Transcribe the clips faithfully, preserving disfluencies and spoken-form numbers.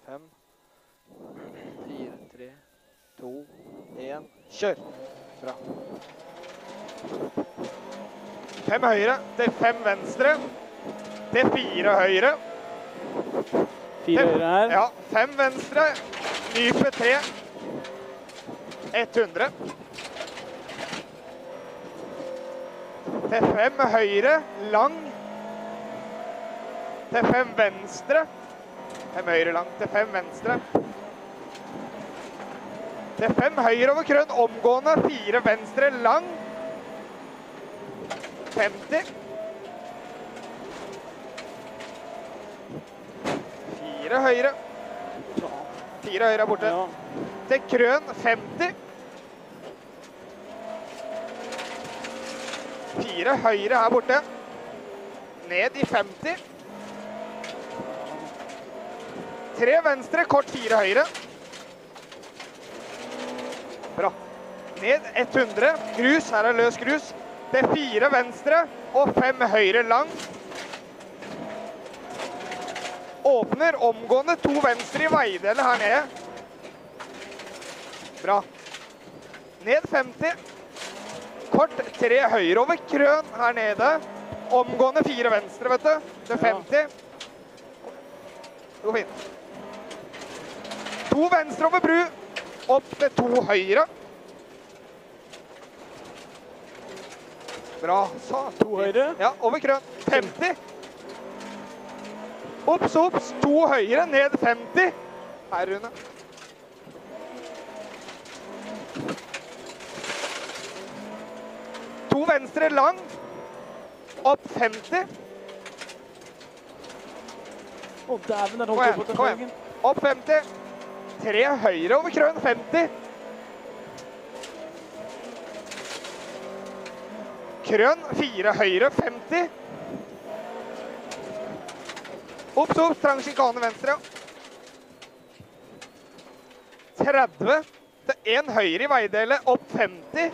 Fem, fire, tre, to, en, kjør! Bra. Fem høyre, til fem venstre, til fire høyre. Fire til, høyre her. Ja, fem venstre, nype tre, ett hundre. Til fem høyre, lang, til fem venstre, fem høyre lang, til fem venstre. Til fem høyre over krønn, omgående, fire venstre, lang, femti. Fire høyre. Fire høyre er borte. Ja. Til krønn, femti. Fire høyre her borte. Ned i femti. Tre venstre, kort fire høyre. Bra. Ned ett hundre. Grus, her er løs grus. Det er fire venstre og fem høyre lang. Åpner omgående to venstre i veidelet her nede. Bra. Ned femti. Kort tre høyre over krøn her nede. Omgående fire venstre, vet du. Det er femti. Det går fint. To venstre over bru. Opp til to høyre. Bra, så. To høyre. Ja, over krøn. femti. Opps, opps. To høyre, ned femti. Her, Rune. To venstre lang. Opp femti. Å, dæven, den Kom holdt igjen, på til kom felgen. igjen. Opp femti. Tre høyre over krøn, femti. Krøn, fire høyre, femti. Opps, opps, trang skikane venstre. tretti. Til en høyre i veidelet, opp femti.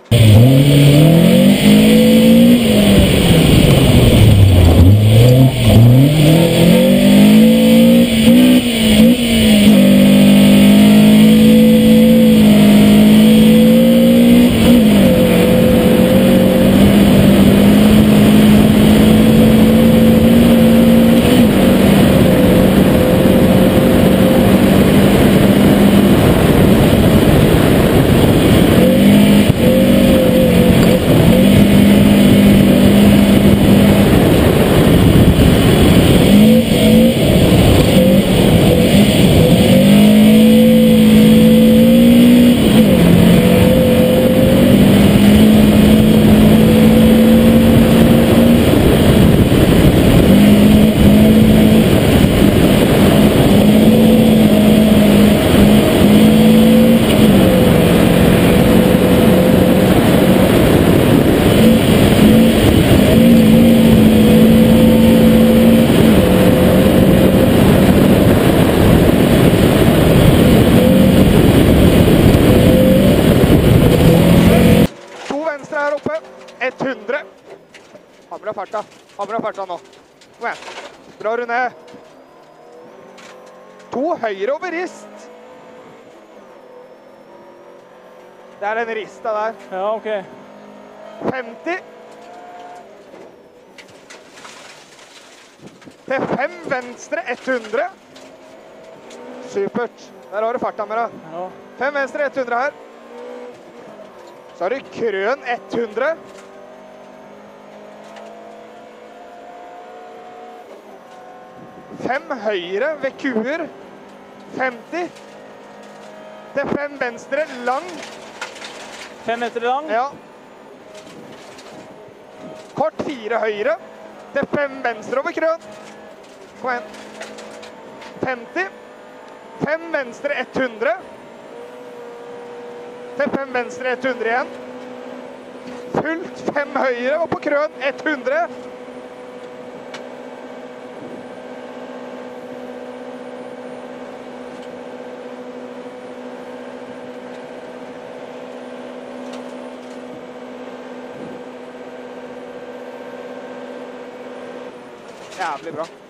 ett hundre. Ha bra farta. Ha bra farta nå. Kom igjen. Bra, Rune. To høyre over rist. Det er den rista der. Ja, ok. femti. Til fem venstre, ett hundre. Supert. Der har du farta med deg. Ja. Fem venstre, ett hundre her. Så har du krøn, ett hundre. Fem høyre ved kuer, femti. Til fem venstre, lang. Fem meter lang. Ja. Kort fire høyre. Til fem venstre over krøn. Kom igjen. femti. Fem venstre, ett hundre. Til fem venstre, ett hundre igjen. Fullt fem høyre, og på krøn, ett hundre. Jævlig bra.